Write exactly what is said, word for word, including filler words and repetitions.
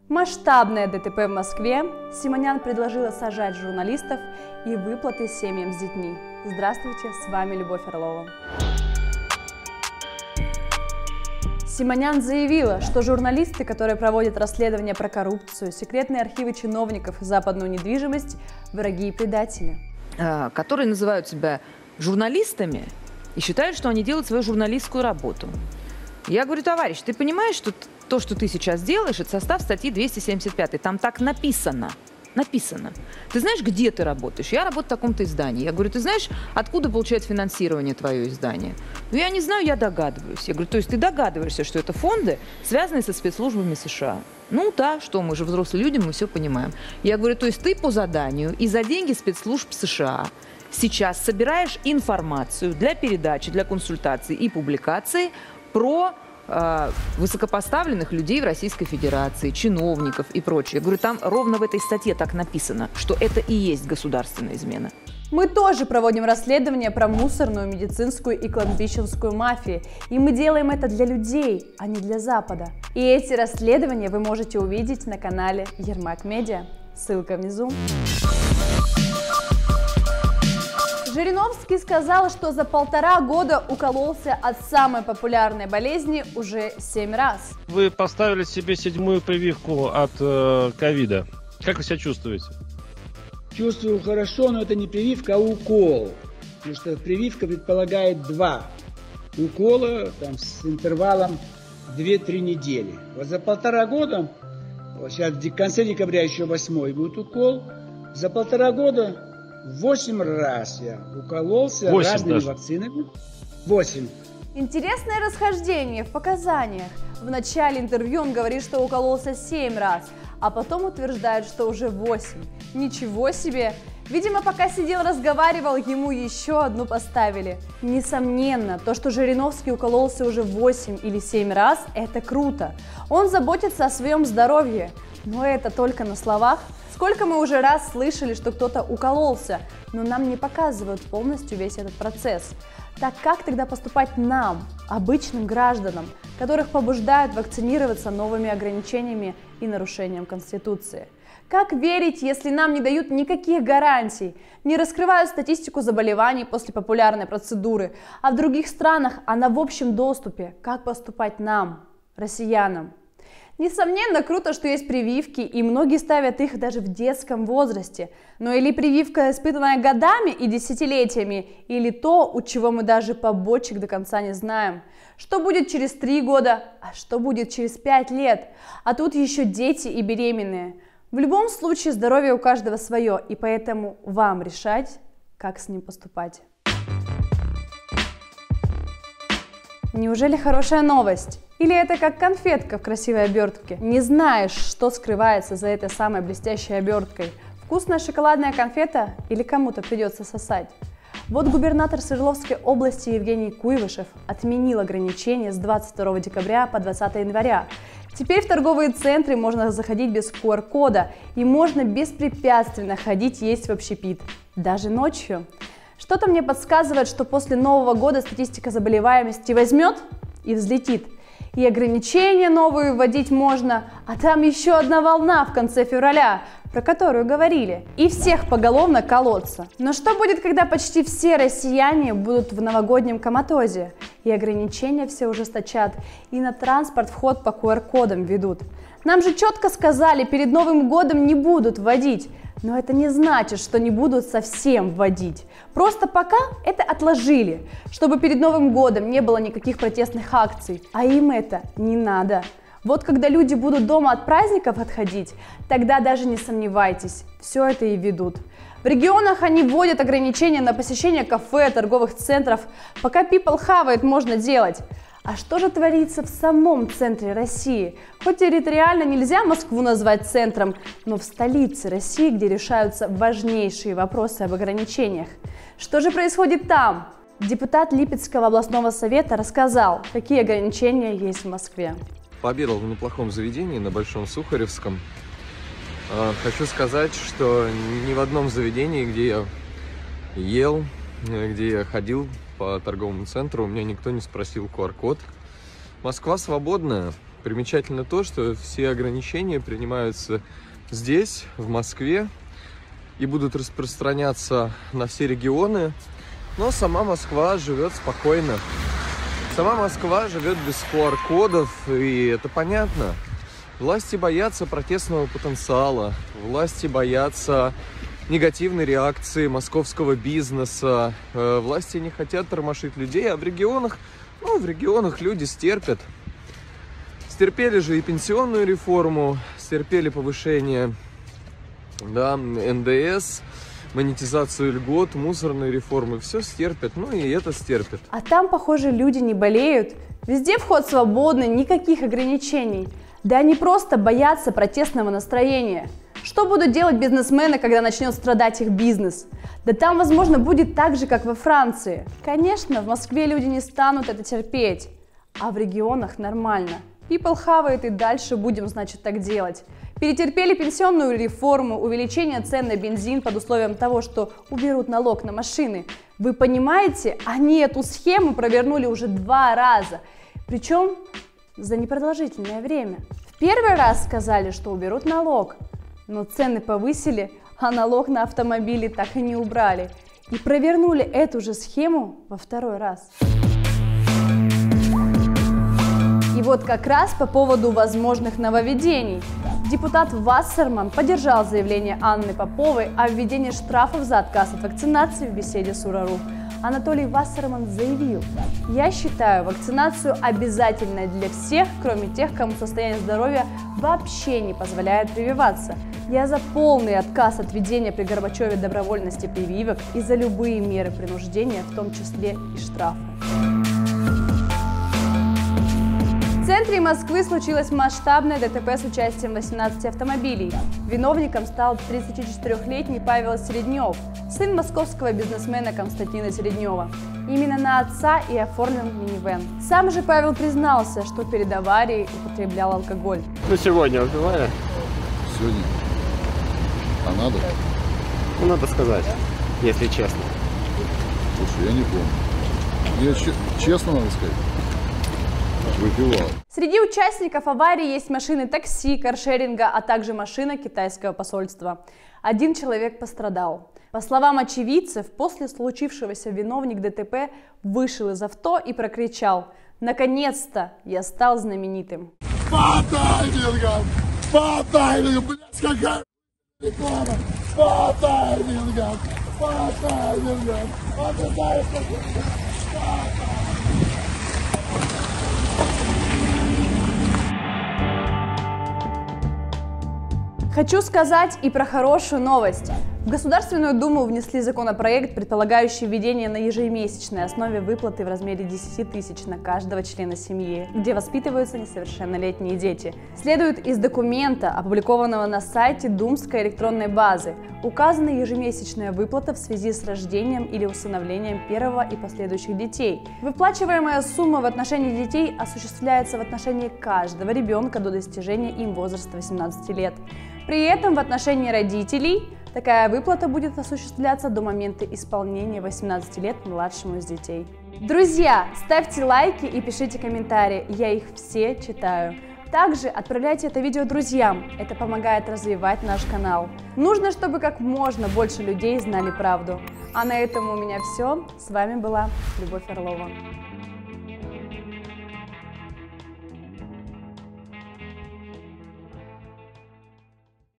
Масштабное ДТП в Москве. Симонян предложила сажать журналистов и выплаты семьям с детьми. Здравствуйте, с вами Любовь Орлова. Симонян заявила, что журналисты, которые проводят расследования про коррупцию, секретные архивы чиновников и западную недвижимость – враги и предатели. Которые называют себя журналистами и считают, что они делают свою журналистскую работу. Я говорю: товарищ, ты понимаешь, что то, что ты сейчас делаешь, это состав статьи двести семьдесят пять. Там так написано. Написано. Ты знаешь, где ты работаешь? Я работаю в таком-то издании. Я говорю: ты знаешь, откуда получает финансирование твое издание? Ну, я не знаю, я догадываюсь. Я говорю: то есть ты догадываешься, что это фонды, связанные со спецслужбами США? Ну да, что мы же взрослые люди, мы все понимаем. Я говорю: то есть ты по заданию и за деньги спецслужб США сейчас собираешь информацию для передачи, для консультации и публикации про э, высокопоставленных людей в Российской Федерации, чиновников и прочее. Я говорю, там ровно в этой статье так написано, что это и есть государственная измена. Мы тоже проводим расследование про мусорную, медицинскую и кладбищенскую мафию. И мы делаем это для людей, а не для Запада. И эти расследования вы можете увидеть на канале Ермак Медиа. Ссылка внизу. Жириновский сказал, что за полтора года укололся от самой популярной болезни уже семь раз. Вы поставили себе седьмую прививку от ковида. Э, как вы себя чувствуете? Чувствую хорошо, но это не прививка, а укол. Потому что прививка предполагает два укола там, с интервалом две-три недели. Вот за полтора года, вот сейчас в конце декабря еще восьмой будет укол, за полтора года восемь раз я укололся разными даже. вакцинами. Восемь. Интересное расхождение в показаниях. В начале интервью он говорит, что укололся семь раз, а потом утверждает, что уже восемь. Ничего себе! Видимо, пока сидел, разговаривал, ему еще одну поставили. Несомненно, то, что Жириновский укололся уже восемь или семь раз, это круто. Он заботится о своем здоровье. Но это только на словах. Сколько мы уже раз слышали, что кто-то укололся, но нам не показывают полностью весь этот процесс. Так как тогда поступать нам, обычным гражданам, которых побуждают вакцинироваться новыми ограничениями и нарушением Конституции? Как верить, если нам не дают никаких гарантий, не раскрывают статистику заболеваний после популярной процедуры, а в других странах она в общем доступе? Как поступать нам, россиянам? Несомненно, круто, что есть прививки, и многие ставят их даже в детском возрасте. Но или прививка, испытанная годами и десятилетиями, или то, у чего мы даже побочек до конца не знаем. Что будет через три года, а что будет через пять лет? А тут еще дети и беременные. В любом случае здоровье у каждого свое, и поэтому вам решать, как с ним поступать. Неужели хорошая новость? Или это как конфетка в красивой обертке? Не знаешь, что скрывается за этой самой блестящей оберткой. Вкусная шоколадная конфета или кому-то придется сосать? Вот губернатор Свердловской области Евгений Куйвышев отменил ограничения с двадцать второго декабря по двадцатое января. Теперь в торговые центры можно заходить без ку ар кода и можно беспрепятственно ходить есть в общепит, даже ночью. Что-то мне подсказывает, что после Нового года статистика заболеваемости возьмет и взлетит. И ограничения новые вводить можно, а там еще одна волна в конце февраля, про которую говорили, и всех поголовно колоться. Но что будет, когда почти все россияне будут в новогоднем коматозе, и ограничения все ужесточат, и на транспорт вход по ку ар кодам ведут? Нам же четко сказали, перед Новым годом не будут вводить. Но это не значит, что не будут совсем вводить. Просто пока это отложили, чтобы перед Новым годом не было никаких протестных акций. А им это не надо. Вот когда люди будут дома от праздников отходить, тогда даже не сомневайтесь, все это и ведут. В регионах они вводят ограничения на посещение кафе, торговых центров. Пока people хавает, можно делать. А что же творится в самом центре России? Хоть территориально нельзя Москву назвать центром, но в столице России, где решаются важнейшие вопросы об ограничениях. Что же происходит там? Депутат Липецкого областного совета рассказал, какие ограничения есть в Москве. Пообедал в неплохом заведении на Большом Сухаревском. Хочу сказать, что ни в одном заведении, где я ел, где я ходил по торговому центру, у меня никто не спросил ку ар код. Москва свободная, Примечательно то, что все ограничения принимаются здесь, в Москве, и будут распространяться на все регионы, но сама Москва живет спокойно. Сама Москва живет без ку ар кодов, и это понятно. Власти боятся протестного потенциала, власти боятся негативной реакции московского бизнеса, власти не хотят тормошить людей, а в регионах, ну, в регионах люди стерпят. Стерпели же и пенсионную реформу, стерпели повышение, да, эн дэ эс, монетизацию льгот, мусорные реформы, все стерпят, ну и это стерпят. А там, похоже, люди не болеют, везде вход свободный, никаких ограничений. Да они просто боятся протестного настроения. Что будут делать бизнесмены, когда начнет страдать их бизнес? Да там, возможно, будет так же, как во Франции. Конечно, в Москве люди не станут это терпеть, а в регионах нормально. People хавает и дальше будем, значит, так делать. Перетерпели пенсионную реформу, увеличение цен на бензин под условием того, что уберут налог на машины. Вы понимаете, они эту схему провернули уже два раза. Причем за непродолжительное время. В первый раз сказали, что уберут налог, но цены повысили, а налог на автомобили так и не убрали. И провернули эту же схему во второй раз. И вот как раз по поводу возможных нововведений. Депутат Вассерман поддержал заявление Анны Поповой о введении штрафов за отказ от вакцинации в беседе с Урару. Анатолий Вассерман заявил: «Я считаю вакцинацию обязательной для всех, кроме тех, кому состояние здоровья вообще не позволяет прививаться. Я за полный отказ от введения при Горбачеве добровольности прививок и за любые меры принуждения, в том числе и штрафы». В центре Москвы случилось масштабное дэ тэ пэ с участием восемнадцати автомобилей. Виновником стал тридцатичетырёхлетний Павел Середнев, сын московского бизнесмена Константина Середнева. Именно на отца и оформлен минивэн. Сам же Павел признался, что перед аварией употреблял алкоголь. Ну, сегодня выпивали? Сегодня? А надо? Ну, надо сказать, если честно. Слушай, я не помню. Я че- честно надо сказать. Выпивал. Среди участников аварии есть машины такси, каршеринга, а также машина китайского посольства. Один человек пострадал. По словам очевидцев, после случившегося виновник дэ тэ пэ вышел из авто и прокричал: «Наконец-то я стал знаменитым». По таймингам! По таймингам! Блядь, какая реклама! По таймингам! По таймингам! А ты знаешь, что... Хочу сказать и про хорошую новость. В Государственную Думу внесли законопроект, предполагающий введение на ежемесячной основе выплаты в размере десяти тысяч на каждого члена семьи, где воспитываются несовершеннолетние дети. Следует из документа, опубликованного на сайте Думской электронной базы. Указана ежемесячная выплата в связи с рождением или усыновлением первого и последующих детей. Выплачиваемая сумма в отношении детей осуществляется в отношении каждого ребенка до достижения им возраста восемнадцати лет. При этом в отношении родителей такая выплата будет осуществляться до момента исполнения восемнадцати лет младшему из детей. Друзья, ставьте лайки и пишите комментарии, я их все читаю. Также отправляйте это видео друзьям, это помогает развивать наш канал. Нужно, чтобы как можно больше людей знали правду. А на этом у меня все. С вами была Любовь Орлова.